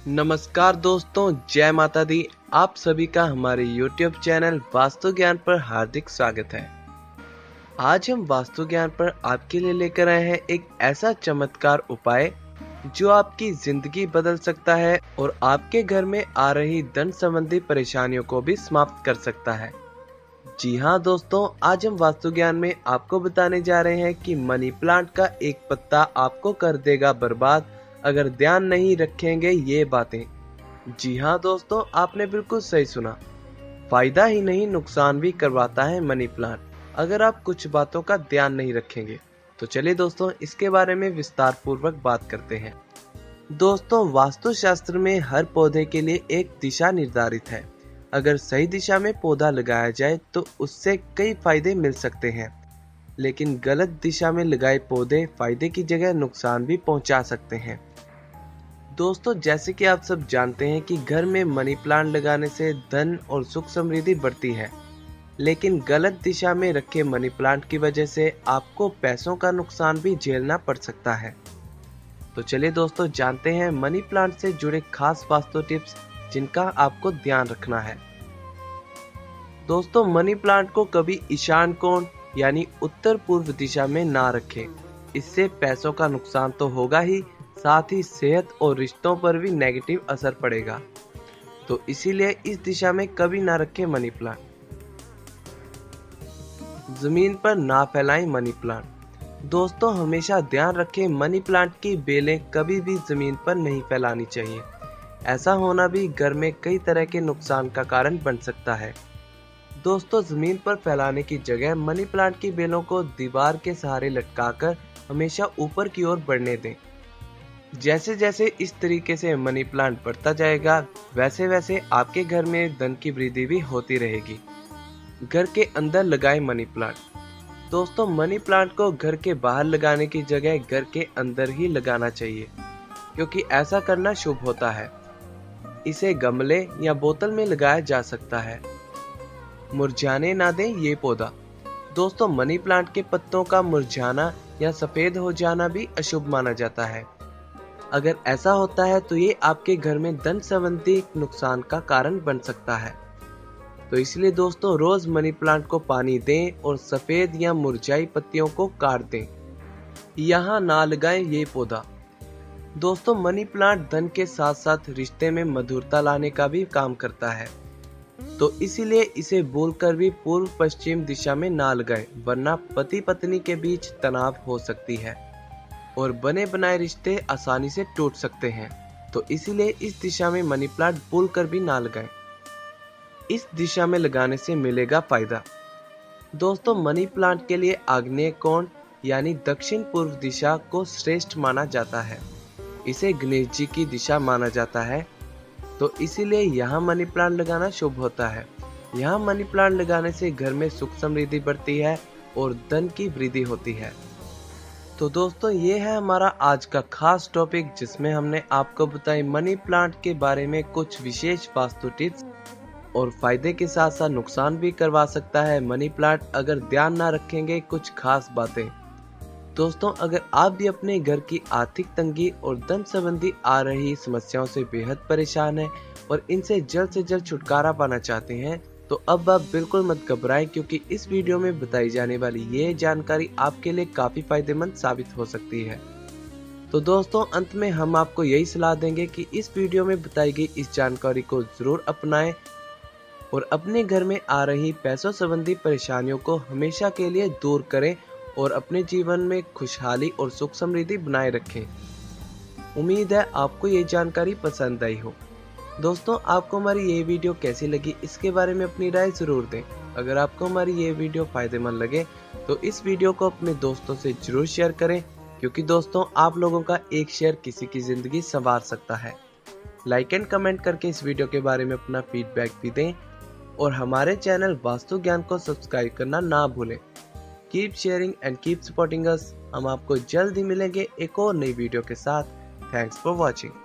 नमस्कार दोस्तों, जय माता दी। आप सभी का हमारे YouTube चैनल वास्तु ज्ञान पर हार्दिक स्वागत है। आज हम वास्तु ज्ञान पर आपके लिए लेकर आए हैं एक ऐसा चमत्कार उपाय जो आपकी जिंदगी बदल सकता है और आपके घर में आ रही धन संबंधी परेशानियों को भी समाप्त कर सकता है। जी हाँ दोस्तों, आज हम वास्तु ज्ञान में आपको बताने जा रहे हैं कि मनी प्लांट का एक पत्ता आपको कर देगा बर्बाद अगर ध्यान नहीं रखेंगे ये बातें। जी हाँ दोस्तों, आपने बिल्कुल सही सुना। फायदा ही नहीं, नुकसान भी करवाता है मनी प्लांट अगर आप कुछ बातों का ध्यान नहीं रखेंगे। तो चलिए दोस्तों, इसके बारे में विस्तार पूर्वक बात करते हैं। दोस्तों, वास्तुशास्त्र में हर पौधे के लिए एक दिशा निर्धारित है। अगर सही दिशा में पौधा लगाया जाए तो उससे कई फायदे मिल सकते हैं, लेकिन गलत दिशा में लगाए पौधे फायदे की जगह नुकसान भी पहुंचा सकते हैं। दोस्तों, जैसे कि आप सब जानते हैं कि घर में मनी प्लांट लगाने से धन और सुख समृद्धि बढ़ती है, लेकिन गलत दिशा में रखे मनी प्लांट की वजह से आपको पैसों का नुकसान भी झेलना पड़ सकता है। तो चलिए दोस्तों, जानते हैं मनी प्लांट से जुड़े खास वास्तु टिप्स जिनका आपको ध्यान रखना है। दोस्तों, मनी प्लांट को कभी ईशान कोण यानी उत्तर पूर्व दिशा में ना रखें। इससे पैसों का नुकसान तो होगा ही, साथ ही सेहत और रिश्तों पर भी नेगेटिव असर पड़ेगा। तो इसीलिए इस दिशा में कभी ना रखें मनी प्लांट। जमीन पर ना फैलाएं मनी प्लांट। दोस्तों, हमेशा ध्यान रखें मनी प्लांट की बेलें कभी भी जमीन पर नहीं फैलानी चाहिए। ऐसा होना भी घर में कई तरह के नुकसान का कारण बन सकता है। दोस्तों, जमीन पर फैलाने की जगह मनी प्लांट की बेलों को दीवार के सहारे लटकाकर हमेशा ऊपर की ओर बढ़ने दें। जैसे जैसे इस तरीके से मनी प्लांट बढ़ता जाएगा, वैसे वैसे आपके घर में धन की वृद्धि भी होती रहेगी। घर के अंदर लगाएं मनी प्लांट। दोस्तों, मनी प्लांट को घर के बाहर लगाने की जगह घर के अंदर ही लगाना चाहिए, क्योंकि ऐसा करना शुभ होता है। इसे गमले या बोतल में लगाया जा सकता है। मुरझाने ना दें ये पौधा। दोस्तों, मनी प्लांट के पत्तों का मुरझाना या सफेद हो जाना भी अशुभ माना जाता है। अगर ऐसा होता है तो ये आपके घर में धन संबंधी नुकसान का कारण बन सकता है। तो इसलिए दोस्तों, रोज मनी प्लांट को पानी दें और सफेद या मुरझाई पत्तियों को काट दें। यहाँ ना लगाएं ये पौधा। दोस्तों, मनी प्लांट धन के साथ साथ रिश्ते में मधुरता लाने का भी काम करता है, तो इसीलिए इसे भूलकर भी पूर्व पश्चिम दिशा में ना लगाएं, वरना पति पत्नी के बीच तनाव हो सकती है और बने बनाए रिश्ते आसानी से टूट सकते हैं। तो इसीलिए इस दिशा में मनी प्लांट भूलकर भी ना लगाएं। इस दिशा में लगाने से मिलेगा फायदा। दोस्तों, मनी प्लांट के लिए आग्नेय कोण यानी दक्षिण पूर्व दिशा को श्रेष्ठ माना जाता है। इसे गणेश जी की दिशा माना जाता है, तो इसीलिए यहाँ मनी प्लांट लगाना शुभ होता है। यहाँ मनी प्लांट लगाने से घर में सुख समृद्धि बढ़ती है और धन की वृद्धि होती है। तो दोस्तों, ये है हमारा आज का खास टॉपिक, जिसमें हमने आपको बताई मनी प्लांट के बारे में कुछ विशेष वास्तु टिप्स और फायदे के साथ साथ नुकसान भी करवा सकता है मनी प्लांट अगर ध्यान ना रखेंगे कुछ खास बातें। दोस्तों, अगर आप भी अपने घर की आर्थिक तंगी और धन संबंधी आ रही समस्याओं से बेहद परेशान हैं और इनसे जल्द से जल्द छुटकारा पाना चाहते हैं, तो अब आप बिल्कुल मत घबराएं, क्योंकि इस वीडियो में बताई जाने वाली ये जानकारी आपके लिए काफी फायदेमंद साबित हो सकती है। तो दोस्तों, अंत में हम आपको यही सलाह देंगे कि इस वीडियो में बताई गई इस जानकारी को जरूर अपनाएं और अपने घर में आ रही पैसों संबंधी परेशानियों को हमेशा के लिए दूर करें और अपने जीवन में खुशहाली और सुख समृद्धि बनाए रखें। उम्मीद है आपको ये जानकारी पसंद आई हो। दोस्तों, आपको हमारी ये वीडियो कैसी लगी इसके बारे में अपनी राय जरूर दें। अगर आपको हमारी ये वीडियो फायदेमंद लगे तो इस वीडियो को अपने दोस्तों से जरूर शेयर करें, क्योंकि दोस्तों, आप लोगों का एक शेयर किसी की जिंदगी संवार सकता है। लाइक एंड कमेंट करके इस वीडियो के बारे में अपना फीडबैक भी दें और हमारे चैनल वास्तु ज्ञान को सब्सक्राइब करना ना भूलें। Keep sharing and keep supporting us. हम आपको जल्द ही मिलेंगे एक और नई वीडियो के साथ। Thanks for watching.